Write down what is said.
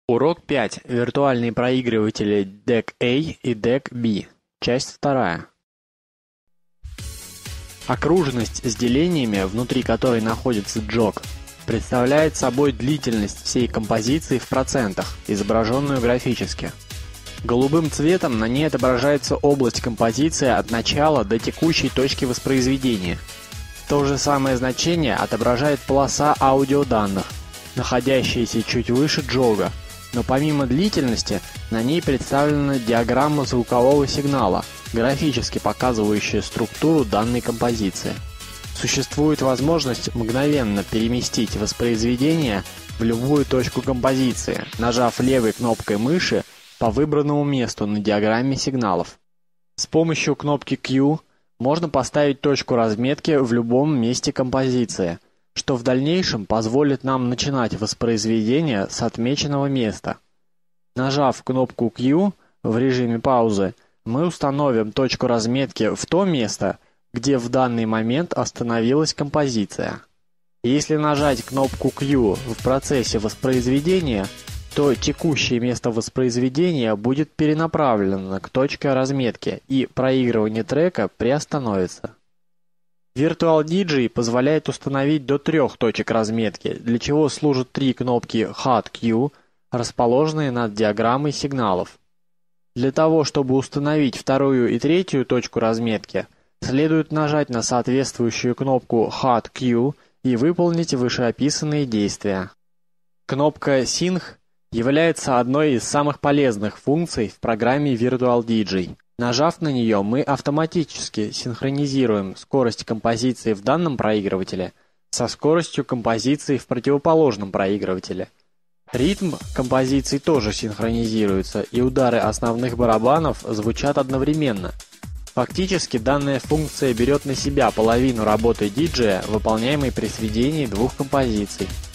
Урок 5. Виртуальные проигрыватели DEC A и DEC B. Часть 2. Окружность с делениями, внутри которой находится джог, представляет собой длительность всей композиции в процентах, изображенную графически. Голубым цветом на ней отображается область композиции от начала до текущей точки воспроизведения. То же самое значение отображает полоса аудиоданных, находящаяся чуть выше джога, но помимо длительности на ней представлена диаграмма звукового сигнала, графически показывающая структуру данной композиции. Существует возможность мгновенно переместить воспроизведение в любую точку композиции, нажав левой кнопкой мыши по выбранному месту на диаграмме сигналов. С помощью кнопки Q можно поставить точку разметки в любом месте композиции, что в дальнейшем позволит нам начинать воспроизведение с отмеченного места. Нажав кнопку Q в режиме паузы, мы установим точку разметки в то место, где в данный момент остановилась композиция. Если нажать кнопку Q в процессе воспроизведения, то текущее место воспроизведения будет перенаправлено к точке разметки, и проигрывание трека приостановится. Virtual DJ позволяет установить до 3 точек разметки, для чего служат 3 кнопки Hot-Q, расположенные над диаграммой сигналов. Для того, чтобы установить вторую и третью точку разметки, следует нажать на соответствующую кнопку Hot-Q и выполнить вышеописанные действия. Кнопка Sync является одной из самых полезных функций в программе Virtual DJ. Нажав на нее, мы автоматически синхронизируем скорость композиции в данном проигрывателе со скоростью композиции в противоположном проигрывателе. Ритм композиции тоже синхронизируется, и удары основных барабанов звучат одновременно. Фактически данная функция берет на себя половину работы диджея, выполняемой при сведении двух композиций.